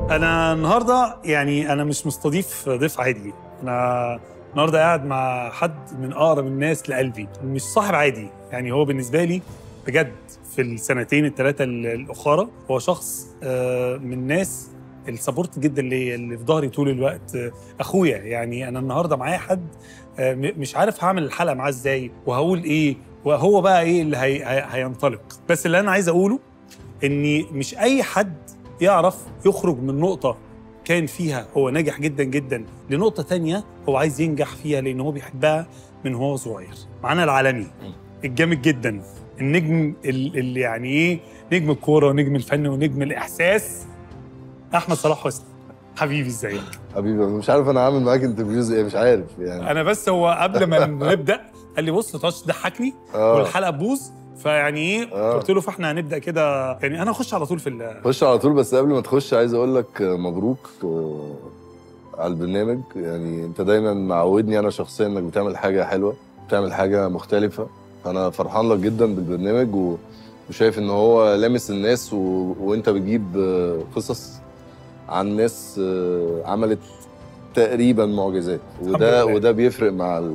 أنا النهارده يعني أنا مش مستضيف ضيف عادي، أنا النهارده قاعد مع حد من أقرب الناس لقلبي، مش صاحب عادي، يعني هو بالنسبة لي بجد في السنتين الثلاثة الأخرى هو شخص من الناس السبورت جدا ليا، اللي في ظهري طول الوقت، أخويا. يعني أنا النهارده معايا حد مش عارف هعمل الحلقة معاه إزاي وهقول إيه، وهو بقى إيه اللي هينطلق. بس اللي أنا عايز أقوله إني مش أي حد يعرف يخرج من نقطة كان فيها هو ناجح جدا جدا لنقطة تانية هو عايز ينجح فيها لأن هو بيحبها من هو صغير. معانا العالمي الجامد جدا، النجم اللي يعني إيه، نجم الكورة ونجم الفن ونجم الإحساس، أحمد صلاح حسني. حبيبي ازيك؟ حبيبي انا مش عارف انا عامل معاك انترفيوز ايه، مش عارف يعني. أنا بس هو قبل ما نبدأ قال لي بص تقعدش تضحكني والحلقة تبوظ، فيعني ايه قلت له فاحنا هنبدا كده، يعني انا اخش على طول في خش على طول. بس قبل ما تخش عايز اقول لك مبروك على البرنامج. يعني انت دايما معودني انا شخصيا انك بتعمل حاجه حلوه، بتعمل حاجه مختلفه. انا فرحان لك جدا بالبرنامج وشايف ان هو لامس الناس وانت بتجيب قصص عن ناس عملت تقريبا معجزات، وده بيفرق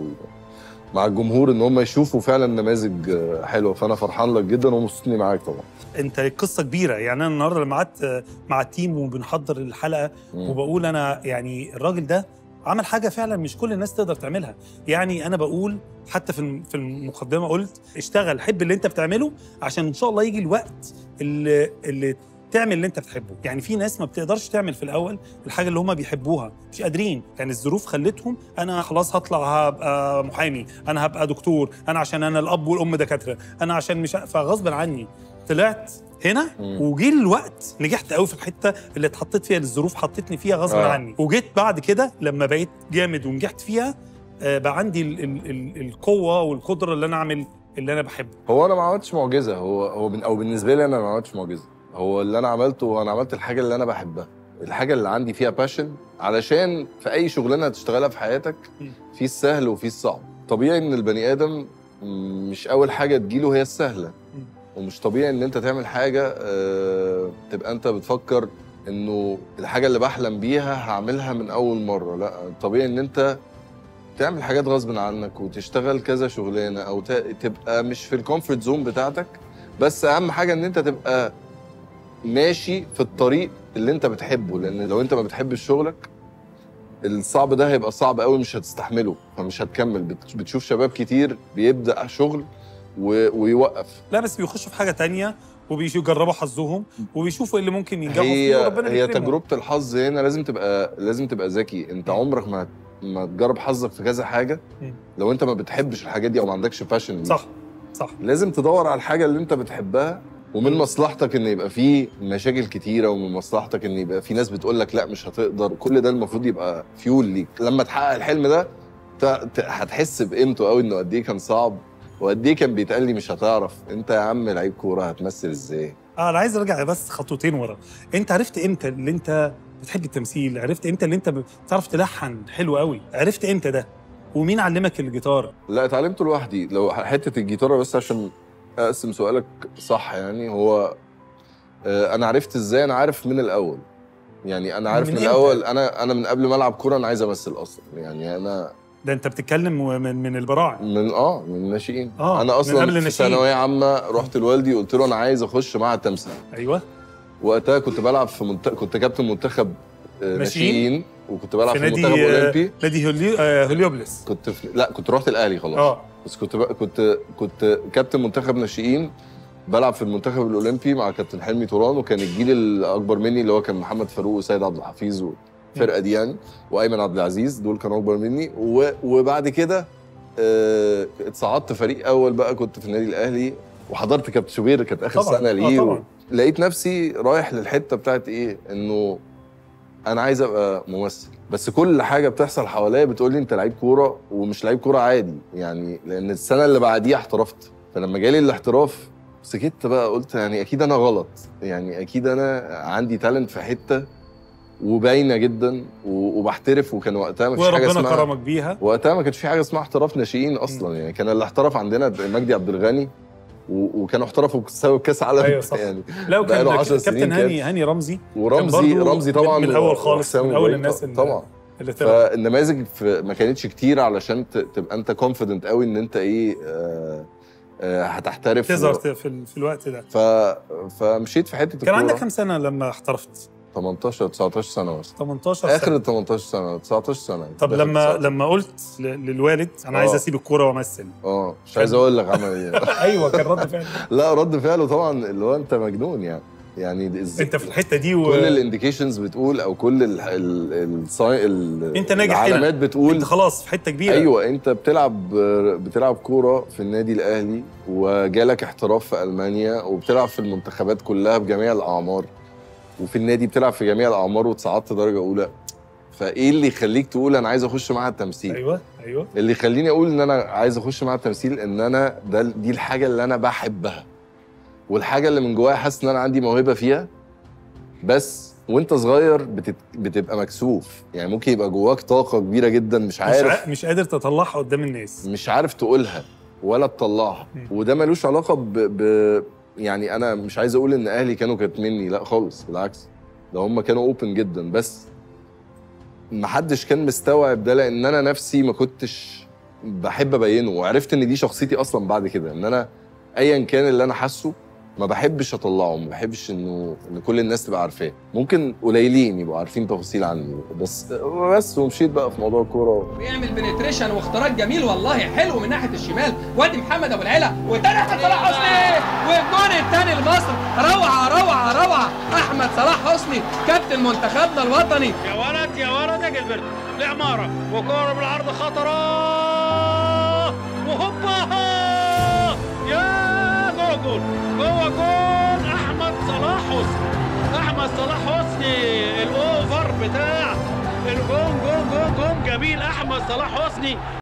مع الجمهور ان هم يشوفوا فعلا نماذج حلوه. فانا فرحان لك جدا ومبسوط اني معاك طبعا. انت قصه كبيره، يعني انا النهارده لما قعدت مع التيم وبنحضر الحلقه وبقول انا يعني الراجل ده عمل حاجه فعلا مش كل الناس تقدر تعملها. يعني انا بقول حتى في المقدمه قلت اشتغل، حب اللي انت بتعمله عشان ان شاء الله يجي الوقت اللي تعمل اللي انت بتحبه. يعني في ناس ما بتقدرش تعمل في الاول الحاجه اللي هم بيحبوها، مش قادرين، يعني الظروف خلتهم انا خلاص هطلع هبقى محامي، انا هبقى دكتور، انا عشان انا الاب والام دكاتره، انا عشان مش فغصب عني طلعت هنا وجي الوقت نجحت قوي في الحته اللي اتحطيت فيها، الظروف حطتني فيها غصب عني. وجيت بعد كده لما بقيت جامد ونجحت فيها بقى عندي القوه والقدره اللي انا اعمل اللي انا بحبه. هو انا ما عملتش معجزه، او بالنسبه لي انا ما عملتش معجزه. هو اللي انا عملته، انا عملت الحاجه اللي انا بحبها، الحاجه اللي عندي فيها باشن. علشان في اي شغلانه هتشتغلها في حياتك في السهل وفي الصعب. طبيعي ان البني ادم مش اول حاجه تجيله هي السهله، ومش طبيعي ان انت تعمل حاجه تبقى انت بتفكر انه الحاجه اللي بحلم بيها هعملها من اول مره. لا، طبيعي ان انت تعمل حاجات غصب عنك وتشتغل كذا شغلانه او تبقى مش في الكومفورت زون بتاعتك. بس اهم حاجه ان انت تبقى ماشي في الطريق اللي انت بتحبه، لان لو انت ما بتحبش شغلك الصعب ده هيبقى صعب قوي، مش هتستحمله فمش هتكمل. بتشوف شباب كتير بيبدأ شغل ويوقف. لا بس بيخشوا في حاجة تانية وبيجربوا حظهم وبيشوفوا اللي ممكن ينجحوا فيه وربنا بيكرمهم. هي تجربة الحظ هنا لازم تبقى ذكي. انت عمرك ما تجرب حظك في كذا حاجة لو انت ما بتحبش الحاجات دي او ما عندكش باشن. صح. لازم تدور على الحاجة اللي انت بتحبها، ومن مصلحتك ان يبقى فيه مشاكل كتيره، ومن مصلحتك ان يبقى في ناس بتقول لك لا مش هتقدر. كل ده المفروض يبقى فيول ليك. لما تحقق الحلم ده هتحس بقيمته قوي، انه قد ايه كان صعب وقد ايه كان بيتقال لي مش هتعرف. انت يا عم لعيب كوره هتمثل ازاي؟ انا عايز ارجع بس خطوتين ورا. انت عرفت امتى اللي انت بتحب التمثيل؟ عرفت امتى اللي انت بتعرف تلحن حلو قوي؟ عرفت امتى ده؟ ومين علمك الجيتار؟ لا، اتعلمته لوحدي. لو حته الجيتار بس عشان اقسم سؤالك صح، يعني هو انا عرفت ازاي؟ انا عارف من الاول. يعني انا عارف من الاول. انا من قبل ما العب كوره انا عايز امثل اصلا. يعني انا ده انت بتتكلم من البراعم، من الناشئين. انا اصلا في ثانويه عامه رحت لوالدي قلت له انا عايز اخش معهد تمثيل. ايوه. وقتها كنت بلعب في كنت كابتن منتخب ناشئين، وكنت بلعب في المنتخب الاولمبي. نادي هوليوبلس. كنت رحت الاهلي خلاص. بس كنت كابتن منتخب ناشئين، بلعب في المنتخب الاولمبي مع كابتن حلمي طوران. وكان الجيل الاكبر مني اللي هو كان محمد فاروق وسيد عبد الحفيظ والفرقه دي يعني، وايمن عبد العزيز، دول كانوا اكبر مني. وبعد كده اتصعدت فريق اول بقى، كنت في النادي الاهلي وحضرت كابتن شوبير، كانت اخر سنه ليه. لقيت نفسي رايح للحته بتاعت ايه، انه انا عايز ابقى ممثل. بس كل حاجه بتحصل حواليا بتقول لي انت لعيب كوره، ومش لعيب كوره عادي يعني، لان السنه اللي بعديها احترفت. فلما جالي الاحتراف سكت بقى، قلت يعني اكيد انا غلط، يعني اكيد انا عندي تالنت في حته وباينه جدا وبحترف. وكان وقتها ما فيش حاجه اسمها، وربنا كرمك بيها. وقتها ما كانش في حاجه اسمها احتراف ناشئين اصلا. يعني كان اللي احترف عندنا مجدي عبد الغني وكانوا احترفوا بسبب كاس عالم. ايوه صح. يعني لا بقاله وكان 10 سنين كابتن هاني رمزي، ورمزي طبعا من الاول خالص، من اول الناس طبعا. اللي طلعت. فالنماذج ما كانتش كتير علشان تبقى انت كونفيدنت قوي ان انت ايه هتحترف تظهر في الوقت ده. فمشيت في حته الكوره. كان عندك كام سنه لما احترفت؟ 18 19 سنه بس. 18 اخر ال 18 سنه 19 سنه. طب لما قلت للوالد انا عايز اسيب الكوره وامثل، مش عايز اقول لك عمل ايه. ايوه كان رد فعله. لا رد فعله طبعا اللي هو انت مجنون يعني انت في الحته دي كل الانديكيشنز بتقول او كل انت ناجح العلامات بتقول انت خلاص في حته كبيره. ايوه انت بتلعب كوره في النادي الاهلي وجالك احتراف في المانيا وبتلعب في المنتخبات كلها بجميع الاعمار وفي النادي بتلعب في جميع الاعمار وتصعدت درجه اولى. فايه اللي يخليك تقول انا عايز اخش معهد التمثيل؟ ايوه اللي يخليني اقول ان انا عايز اخش معهد التمثيل ان انا دي الحاجه اللي انا بحبها والحاجه اللي من جوايا حاسس ان انا عندي موهبه فيها. بس وانت صغير بتبقى مكسوف، يعني ممكن يبقى جواك طاقه كبيره جدا مش قادر تطلعها قدام الناس، مش عارف تقولها ولا تطلعها. وده ملوش علاقه يعني انا مش عايز اقول ان اهلي كانوا كاتميني، لا خالص بالعكس، ده هم كانوا اوبن جدا. بس محدش كان مستوعب ده لان انا نفسي ما كنتش بحب ابينه. وعرفت ان دي شخصيتي اصلا بعد كده، ان انا ايا كان اللي انا حاسه ما بحبش اطلعه، ما بحبش ان كل الناس تبقى عارفاه. ممكن قليلين يبقوا عارفين تفاصيل عني بس ومشيت بقى في موضوع الكوره. بيعمل بنتريشن واختراق جميل والله حلو من ناحيه الشمال، وادي محمد ابو العلا وتاني احمد صلاح حسني والجون الثاني لمصر. روعه روعه روعه احمد صلاح حسني كابتن منتخبنا الوطني. يا ولد يا ولد يا جلبرت لعماره وكوره بالعرض خطره وهوبا يا جول جول احمد صلاح حسني الاوفر بتاع الجون جون جميل احمد صلاح حسني.